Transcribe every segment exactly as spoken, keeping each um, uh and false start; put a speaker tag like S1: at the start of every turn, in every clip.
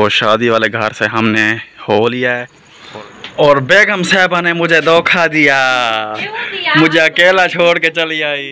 S1: तो शादी वाले घर से हमने हो लिया है और बेगम साहबा ने मुझे धोखा दिया, दिया? मुझे अकेला छोड़ के चली आई।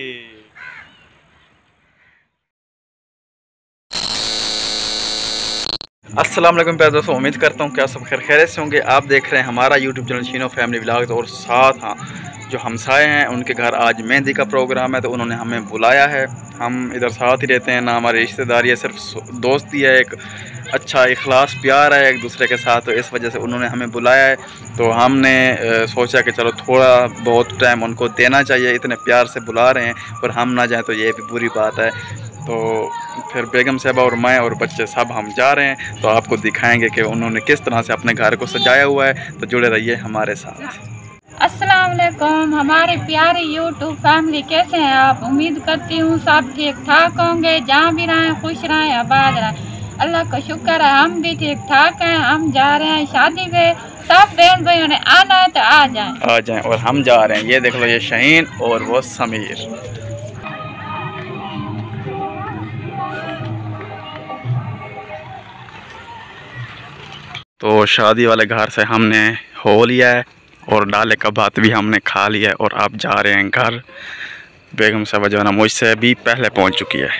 S1: अस्सलाम वालेकुम प्यारे दोस्तों, उम्मीद करता हूँ कि आप सब खैर खैरियत से होंगे। आप देख रहे हैं हमारा YouTube channel Sheeno family vlogs और साथ हाँ जो हमसाए हैं उनके घर आज मेहंदी का प्रोग्राम है, तो उन्होंने हमें बुलाया है। हम इधर साथ ही रहते हैं, ना हमारी रिश्तेदारी है, सिर्फ दोस्ती है, एक अच्छा इखलास प्यार है एक दूसरे के साथ, तो इस वजह से उन्होंने हमें बुलाया है। तो हमने सोचा कि चलो थोड़ा बहुत टाइम उनको देना चाहिए, इतने प्यार से बुला रहे हैं और हम ना जाएं तो ये भी बुरी बात है। तो फिर बेगम साहबा और मैं और बच्चे सब हम जा रहे हैं, तो आपको दिखाएंगे कि उन्होंने किस तरह से अपने घर को सजाया हुआ है। तो जुड़े रहिए हमारे साथ।
S2: अस्सलाम वालेकुम हमारे प्यारे यूट्यूब फैमिली, कैसे हैं आप? उम्मीद करती हूँ सब ठीक ठाक होंगे, जहाँ भी रहें खुश रहें आबाद रहें। अल्लाह का शुक्र है हम भी ठीक ठाक हैं। हम जा रहे हैं शादी पे, सब बहन भाइयों ने आना है तो आ जाएं
S1: आ जाएं और हम जा रहे हैं। ये देख लो, ये शाहीन और वो समीर। तो शादी वाले घर से हमने हो लिया है और डाले का भात भी हमने खा लिया है और अब जा रहे हैं घर। बेगम साहबा जो है ना मुझसे भी पहले पहुंच चुकी है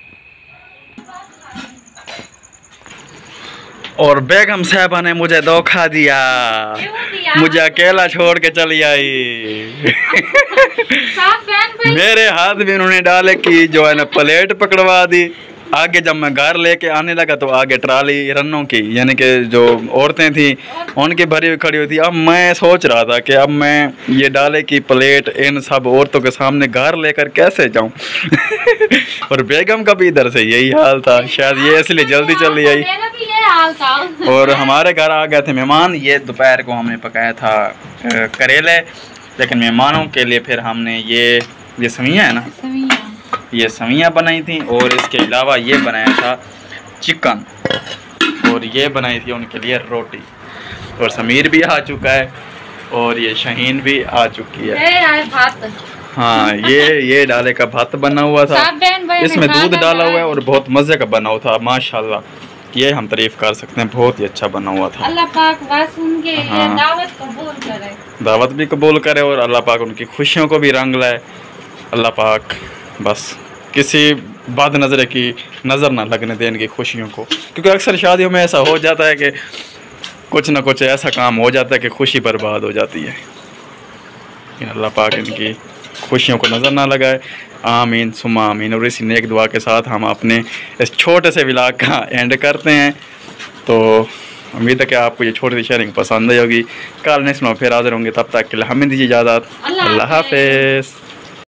S1: और बेगम साहबा ने मुझे धोखा दिया, दिया? मुझे अकेला छोड़ के चली आई। मेरे हाथ में उन्होंने डाले की जो है ना प्लेट पकड़वा दी। आगे जब मैं घर लेके आने लगा तो आगे ट्राली रन्नों की यानी कि जो औरतें थी उनकी भरी हुई खड़ी हुई थी। अब मैं सोच रहा था कि अब मैं ये डाले की प्लेट इन सब औरतों के सामने घर लेकर कैसे जाऊं। और बेगम का भी इधर से यही हाल था, शायद ये इसलिए जल्दी चली आई। और हमारे घर आ गए थे मेहमान। ये दोपहर को हमने पकाया था करेले, लेकिन मेहमानों के लिए फिर हमने ये ये सवियाँ है ना, ये सवियाँ बनाई थी और इसके अलावा ये बनाया था चिकन और ये बनाई थी उनके लिए रोटी। और समीर भी आ चुका है और ये शाहीन भी आ चुकी है। हाँ ये ये डाले का भात बना हुआ था, इसमें दूध डाला हुआ है और बहुत मज़े का बना हुआ था माशाल्लाह। ये हम तारीफ कर सकते हैं, बहुत ही अच्छा बना हुआ था।
S2: अल्लाह पाक बस उनके
S1: हाँ,
S2: दावत कबूल करे,
S1: दावत भी कबूल करे और अल्लाह पाक उनकी खुशियों को भी रंग लाए। अल्लाह पाक बस किसी बद नज़र की नज़र ना लगने दें इनकी खुशियों को, क्योंकि अक्सर शादियों में ऐसा हो जाता है कि कुछ ना कुछ ऐसा काम हो जाता है कि खुशी बर्बाद हो जाती है। अल्लाह पाक इनकी खुशियों को नज़र ना लगाए, आमीन सुमा आमीन। और इसी नेक दुआ के साथ हम अपने इस छोटे से व्लॉग का एंड करते हैं। तो उम्मीद है कि आपको ये छोटी सी शेयरिंग पसंद आई होगी। कल नेक्स्ट में फिर हाजिर होंगे, तब तक के लिए हमें दीजिए इजाज़त। अल्लाह हाफिज़।